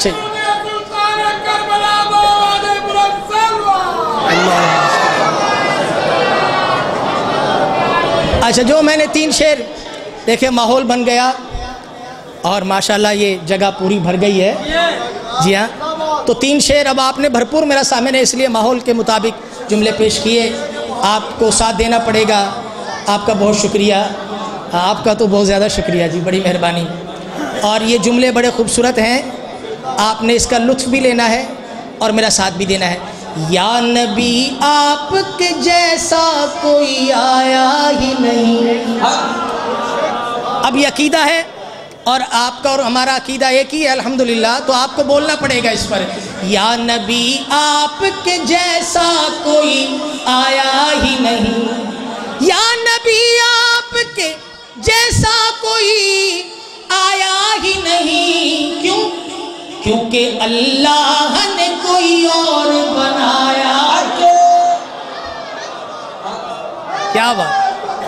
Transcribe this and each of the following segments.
اچھا اچھا، جو میں نے 3 شعر دیکھے، ماحول بن گیا اور ماشاءاللہ یہ جگہ پوری بھر گئی ہے. جی ہاں، تو 3 شعر اب آپ نے بھرپور میرا سامنے، اس لیے ماحول کے مطابق جملے پیش کیے. آپ کو ساتھ دینا پڑے گا. آپ کا بہت شکریہ، آپ کا تو بہت زیادہ شکریہ جی، بڑی مہربانی. اور یہ جملے بڑے خوبصورت ہیں، آپ نے اس کا لطف بھی لینا ہے اور میرا ساتھ بھی دینا ہے. یا نبی آپ کے جیسا کوئی آیا ہی نہیں. اب یہ عقیدہ ہے اور آپ کا اور ہمارا عقیدہ ایک ہی ہے الحمدللہ، تو آپ کو بولنا پڑے گا اس پر. یا نبی آپ کے جیسا کوئی آیا ہی نہیں، یا نبی آپ کے جیسا کوئی آیا ہی نہیں. کیوں؟ کیونکہ اللہ نے کوئی اور بنایا. کیا بات،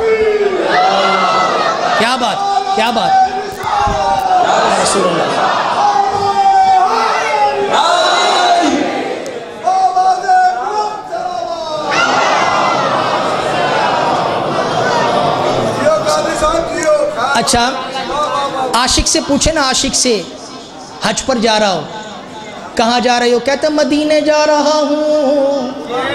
کیا بات، کیا بات. رسول اللہ. اچھا، عاشق سے پوچھے نا، عاشق سے حج پر جا رہا ہو، کہاں جا رہے ہو؟ کہتا مدینے جا رہا ہوں.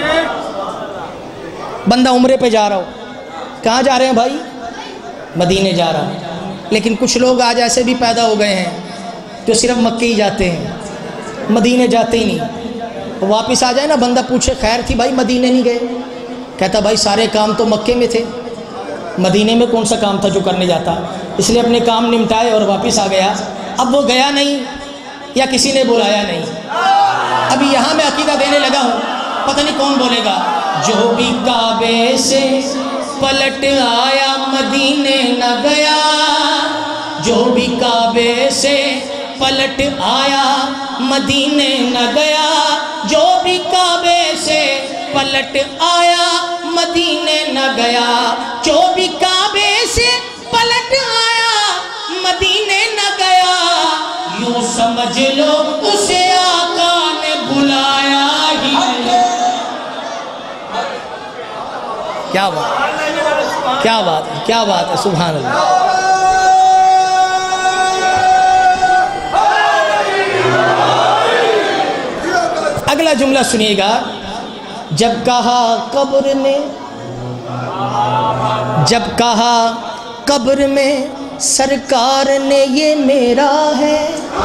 بندہ عمرے پہ جا رہا ہو، کہاں جا رہے ہیں بھائی؟ مدینے جا رہا ہوں. لیکن کچھ لوگ آج ایسے بھی پیدا ہو گئے ہیں جو صرف مکے ہی جاتے ہیں، مدینے جاتے ہی نہیں. واپس آ جائے نا، بندہ پوچھے خیر تھی بھائی مدینے نہیں گئے؟ کہتا بھائی سارے کام تو مکے میں تھے، مدینے میں کون سا کام تھا جو کرنے جاتا؟ اس لیے اپنے کام نمٹائے اور واپس آ گیا. اب وہ گیا نہیں یا کسی نے بلایا نہیں. ابھی یہاں میں عقیدہ دینے لگا ہوں، پتہ نہیں کون بولے گا. جو بھی کعبے سے پلٹ آیا مدینے نہ گیا، جو بھی کعبے سے پلٹ آیا مدینے نہ گیا، جو بھی کعبے سے پلٹ آیا مدینے نہ گیا، جو بھی کعبے سے پلٹ آیا مدینے نہ گیا. یوں سمجھ لو اسے آقا نے بلایا ہی نہیں. کیا بات، کیا بات ہے، کیا بات ہے، سبحان اللہ. اگلا جملہ سنیے گا. جب کہا قبر میں، جب کہا قبر میں سرکار نے یہ میرا ہے،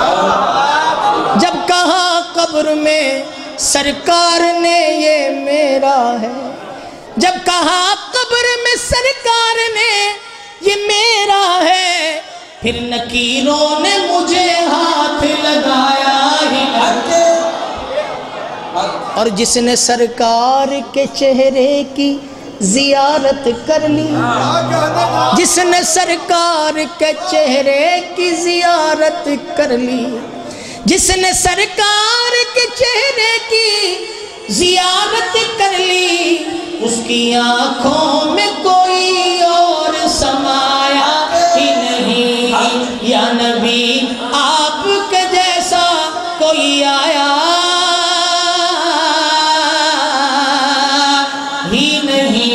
جب کہا قبر میں سرکار نے یہ میرا ہے، جب کہا قبر میں سرکار نے یہ میرا ہے، پھر نکیروں نے مجھے ہاتھ لگایا ہی نہیں. اور جس نے سرکار کے چہرے کی زیارت کر لی، جس نے سرکار کے چہرے کی زیارت کر لی، جس نے سرکار کے چہرے کی زیارت کر لی، اس کی آنکھوں میں کوئی اور سمایا ہی نہیں. یا نبی آپ کے جیسا کوئی آیا ہی نہیں.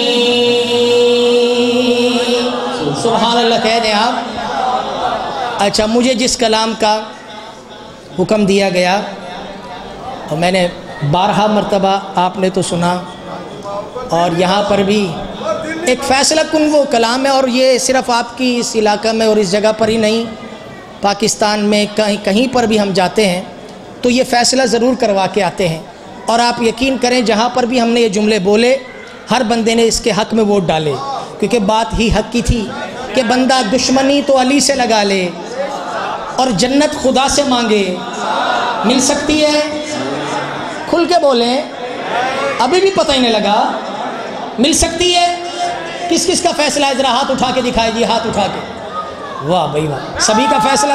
سبحان اللہ کہہ دیں آپ. اچھا، مجھے جس کلام کا حکم دیا گیا اور میں نے 12 مرتبہ آپ نے تو سنا، اور یہاں پر بھی ایک فیصلہ کن وہ کلام ہے، اور یہ صرف آپ کی اس علاقہ میں اور اس جگہ پر ہی نہیں، پاکستان میں کہیں پر بھی ہم جاتے ہیں تو یہ فیصلہ ضرور کروا کے آتے ہیں. اور آپ یقین کریں جہاں پر بھی ہم نے یہ جملے بولے، ہر بندے نے اس کے حق میں ووٹ ڈالے، کیونکہ بات ہی حق کی تھی کہ بندہ دشمنی تو علی سے لگا لے اور جنت خدا سے مانگے. مل سکتی ہے؟ کھل کے بولیں، ابھی بھی پتہ ہی نہیں لگا. مل سکتی ہے؟ کس کس کا فیصلہ ہے؟ ذرا ہاتھ اٹھا کے دکھائے جی، ہاتھ اٹھا کے. واہ بھائی واہ، سبھی کا فیصلہ.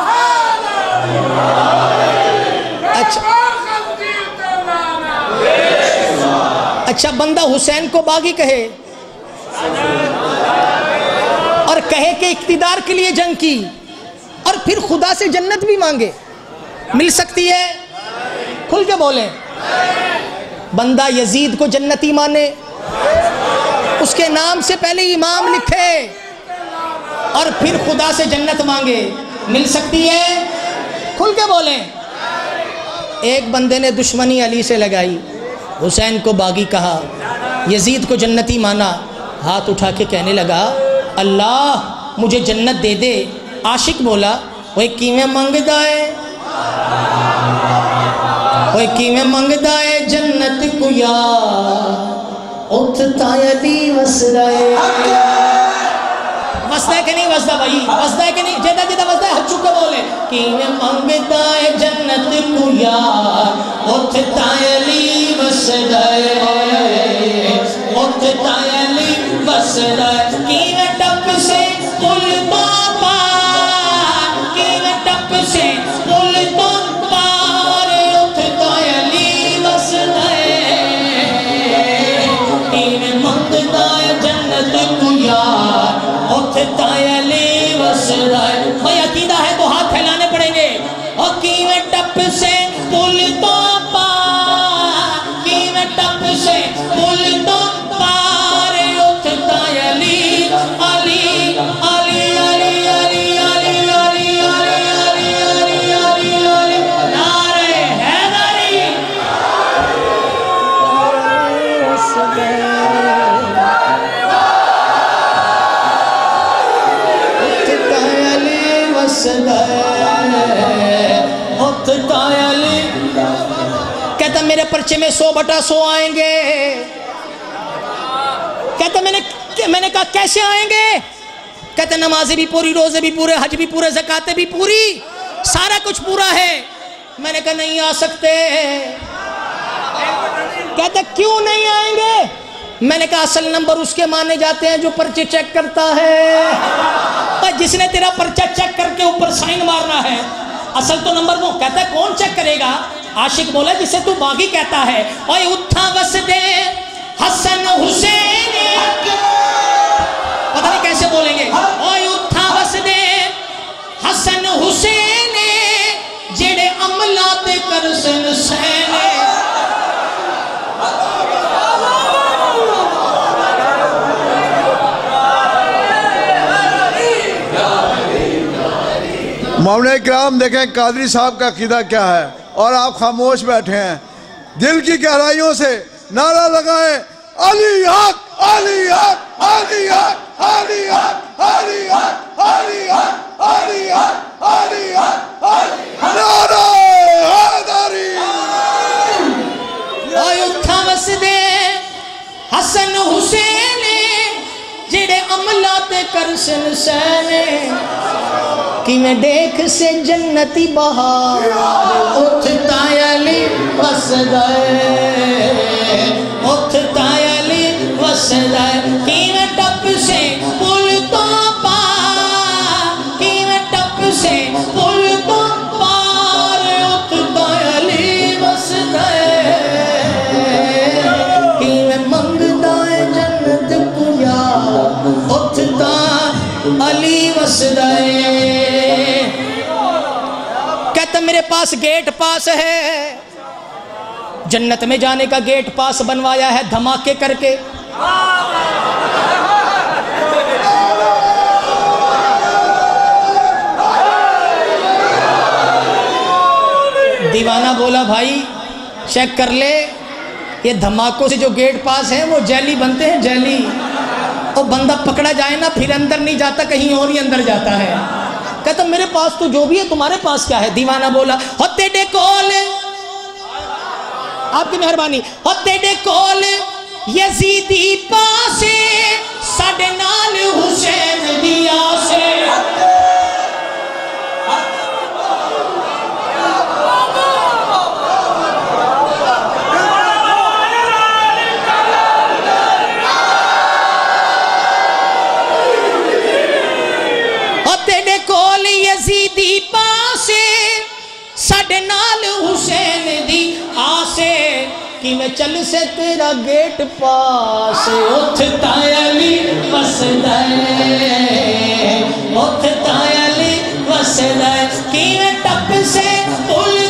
اچھا، بندہ حسین کو باغی کہے اور کہے کہ اقتدار کے لیے جنگ کی، اور پھر خدا سے جنت بھی مانگے. مل سکتی ہے؟ کھل کے بولیں. بندہ یزید کو جنتی مانے، اس کے نام سے پہلے امام لکھے اور پھر خدا سے جنت مانگے، مل سکتی ہے؟ کھل کے بولیں. ایک بندے نے دشمنی علی سے لگائی، حسین کو باغی کہا، یزید کو جنتی مانا، ہاتھ اٹھا کے کہنے لگا اللہ مجھے جنت دے دے. عاشق بولا وہ کیویں منگدا ہے، وہ کیویں منگدا ہے جنت کو یار، اتھتا علی وسدا ہے. وسدا ہے کہ نہیں وسدا بھائی؟ وسدا ہے کہ نہیں؟ جیدہ جیدہ وسدا ہے، ہاتھ چک کے بولے کیویں منگدا ہے جنت کو یار، اتھتا علی وسدا ہے، اتھتا علی وسدا ہے. کیویں ٹپ سے پل تو پار، کیویں ٹپ سے پل تو پار، اتھتا علی وسدا ہے. کیویں منگدا ہے جنت کو یار، اتھتا علی وسدا ہے. بھائی عقیدہ ہے تو ہاتھ پھیلانے پڑیں گے. اور کیویں ٹپ سے پل تو پار، کیویں ٹپ سے پل تو پار، اتھتا علی علی علی علی علی علی علی علی علی علی علی. نعرہ حیدری. اتھتا علی وسدا ہے، اتھتا علی. کہتا میرے پرچے میں 100/100 آئیں گے. کہتا میں نے کہا کیسے آئیں گے؟ کہتا نمازیں بھی پوری، روزے بھی پورے، حج بھی پورے، زکاتیں بھی پوری، سارا کچھ پورا ہے. میں نے کہا نہیں آ سکتے. کہتا کیوں نہیں آئیں گے؟ میں نے کہا اصل نمبر اس کے مانے جاتے ہیں جو پرچے چیک کرتا ہے. اور جس نے تیرا پرچہ چیک کر کے اوپر سائن مارنا ہے، اصل تو نمبر وہ. کہتا ہے کون چیک کرے گا؟ عاشق بولا جسے تو باغی کہتا ہے. اوے اتھا وسدے حسن حسین، پتہ نہیں کیسے بولیں گے. اوے اتھا وسدے حسن حسین، جڑے عملات کرسن سین. مولانا کرام دیکھیں قادری صاحب کا عقیدہ کیا ہے، اور آپ خاموش بیٹھے ہیں. دل کی گہرائیوں سے نعرہ لگائیں علی حق، علی حق، علی حق، علی حق، علی حق، علی حق، علی حق، علی حق، علی حق. نعرہ حیدری. اوے اتھا وسدے حسن حسین، جڑے عملات کرسن سین. کیویں دیکھ سے جنتی بہار، اتھتا علی وسدا ہے، اتھتا علی وسدا ہے. کیویں ٹپ سے پل تو پار، کیویں ٹپ سے پل تو پار، اتھتا علی وسدا ہے. کیویں منگدا ہے جنت کو یار، اتھتا علی وسدا ہے. کہتا میرے پاس گیٹ پاس ہے، جنت میں جانے کا گیٹ پاس بنوایا ہے دھماکے کر کے. دیوانہ بولا بھائی چیک کر لے، یہ دھماکوں سے جو گیٹ پاس ہیں وہ جیلی بنتے ہیں، جیلی. اور بندہ پکڑا جائے نا پھر اندر نہیں جاتا، کہیں اور ہی اندر جاتا ہے. کہتا میرے پاس تو جو بھی ہے، تمہارے پاس کیا ہے؟ دیوانہ بولا ہو تیرے کول، آپ کی مہربانی، ہو تیرے کول یزیدی پاسے، ساڈے نال حسین دی آسے. یزیدی پاسے، ساڈے نال حسین دی آسے. کیویں چل سے تیرا گیٹ پاسے، اتھتا علی وسدا ہے، اتھتا علی وسدا ہے. کیویں ٹپ سے پل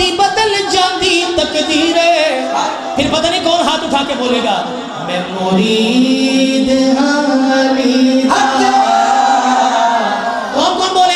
دی بدل جاندی تقدیر پھر پتہ نہیں کون ہاتھ اٹھا کے بولے گا میں مرید علی دا کون بولے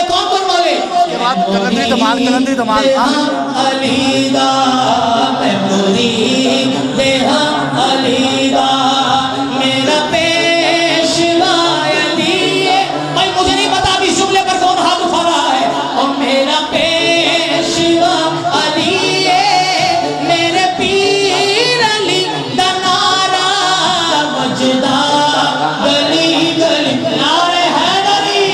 کلندری دمال علی دا میں مرید علی دا میرا پیشوا علی ہے بھائی مجھے نہیں پتا اب اس جملے پر کون ہاتھ اٹھا رہا ہے اور میرا پیشوا علی ہے میرے پیر علی دا نعرہ وجدہ گلی گلی نعرہ حیدری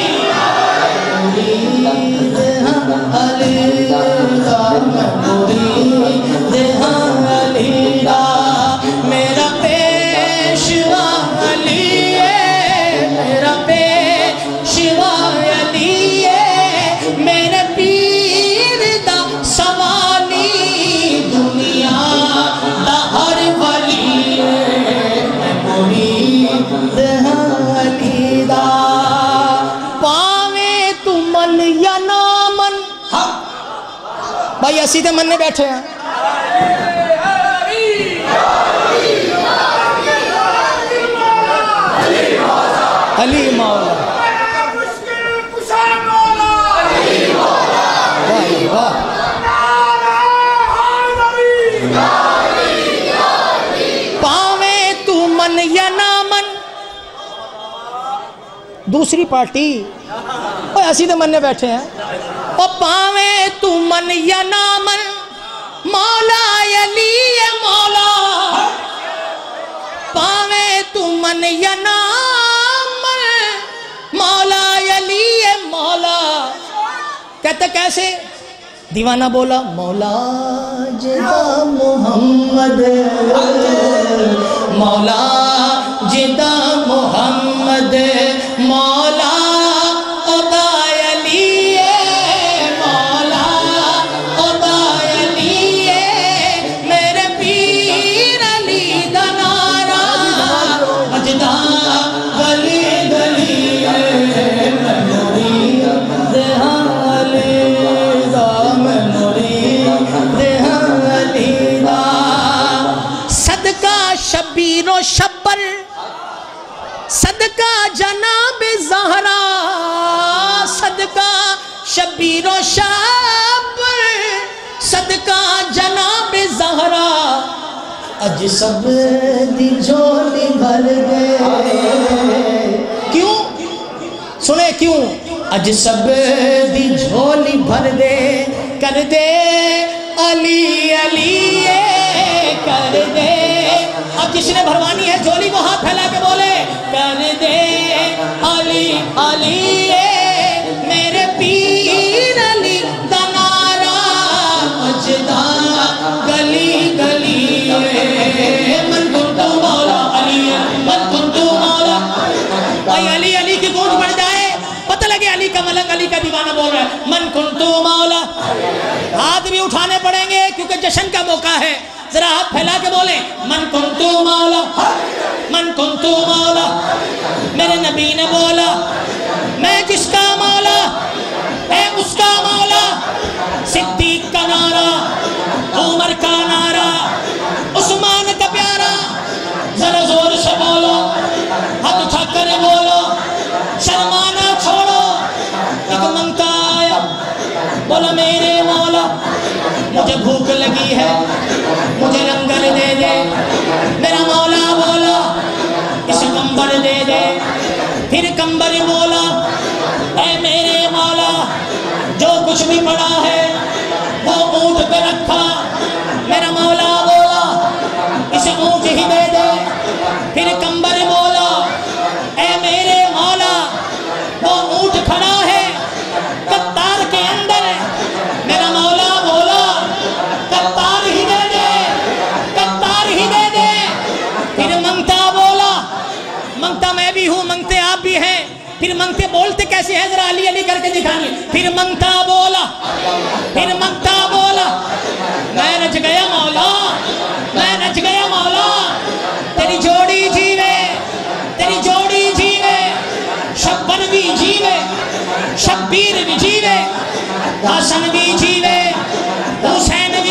مرید علی دا میں مرید علی دا میرا پیشوا علی ہے میرا پیشوا علی ہے میرے پیر دا سوالی دنیا دا ہر ولی ہے میں مرید علی دا پاویں تو من یا نہ من بھائی اسی تے مننے بیٹھے ہیں علی مولا واہ واہ پاویں تو من یا نہ من دوسری پارٹی اوہ اسی تے مننے بیٹھے ہیں او پاویں تو من یا نہ من مولا علی مولا پاویں تو من یا نہ مولا علی مولا کہتا کیسے دیوانہ بولا مولا جدا محمد مولا جدا محمد مولا عطا علی مولا عطا علی میرے پیر علی دا نعرہ اجدا گلی گلی شبیر و شبر صدقہ جناب زہرا صدقہ شبیر و شبر صدقہ جناب زہرا اج سب دی جھولی بھر گئے کیوں سنے کیوں اج سب دی جھولی بھر دے کر دے علی علی کر دے اب جس نے بھروانی ہے جھولی وہ ہاتھ پھیلا کے بولے کر دے علی علی میرے پیر علی دا نعرہ مجدہ گلی گلی من کنتو مولا علی من کنتو مولا بھائی علی علی کی گونج بڑھ جائے پتہ لگے علی کا ملنگ علی کا دیوانہ بول رہا ہے من کنتو مولا ہاتھ بھی اٹھانے پڑیں گے کیونکہ جشن کا موقع ہے ذرا ہاتھ پھیلا کے بولیں من کنتو مولا من کنتو مولا میرے نبی نے بولا میں جس کا مولا ہے اس کا مولا صدیق کا نعرہ عمر کا نعرہ عثمان کا پیارا ذرا زور سے بولو ہاتھ اٹھا کر بولو شرمانا چھوڑو ایک منگتا آیا بولا میرے مولا مجھے بھوک لگی ہے مجھے لنگر دے دے میرا مولا بولا اسے کمبر دے دے پھر کمبر بولا اے میرے مولا جو کچھ بھی پڑا ہے وہ اونٹ پہ رکھا میرا مولا بولا اسے اونٹ ہی دے دے پھر کمبر بولا اے میرے مولا وہ اونٹ کھڑا ہے قطار کے اندر میرا مولا بولا قطار ہی دے دے قطار ہی دے دے پھر منگتا بولا منگتا میں بھی ہوں منگتے آپ بھی ہیں پھر منگتے بولتے کیسے ہیں ذرا علی علی کر کے دکھائیں پھر منگتا بولا میں رچ گیا مولا میں رچ گیا مولا تیری جوڑی جیوے تیری جوڑی جیوے شبر بھی جیوے شبیر بھی جیوے حسن بھی جیوے حسین بھی